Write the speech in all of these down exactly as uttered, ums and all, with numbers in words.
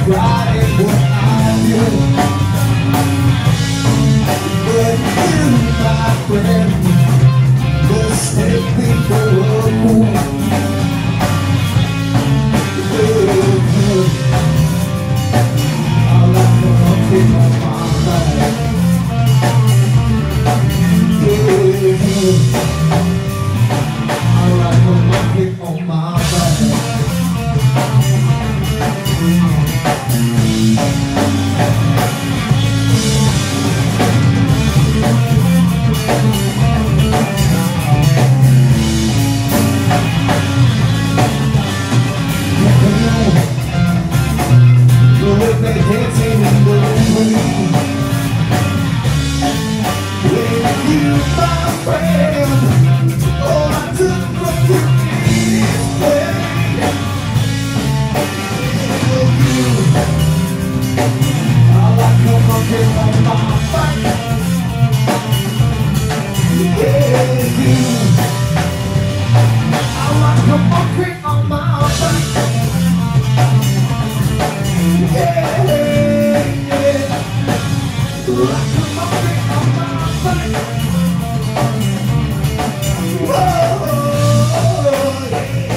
pride in what I do. But you, my friend, mistake me for a fool. I like a monkey on my back. I like a monkey on my back. Dancing in the rain. When you, my friend, all I took from you is pain. You, I like a monkey on my back. Yeah, you, I like a monkey on my back. Yeah, yeah, like a monkey on my back. Whoa, yeah.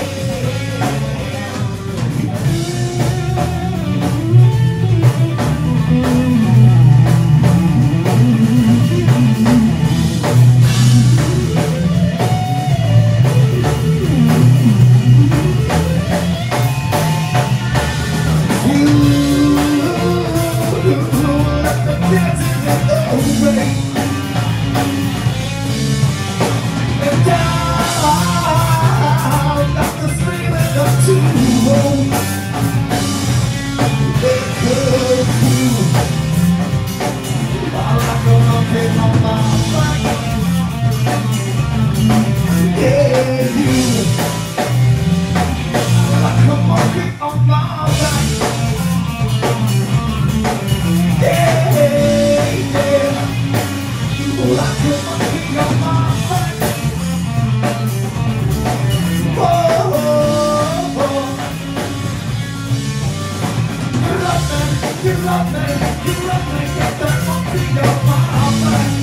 You love me, you love me, get that monkey on my back.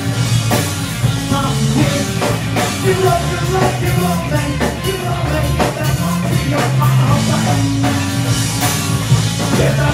You love, you love, you love me, you love me, get that monkey on my back. Get that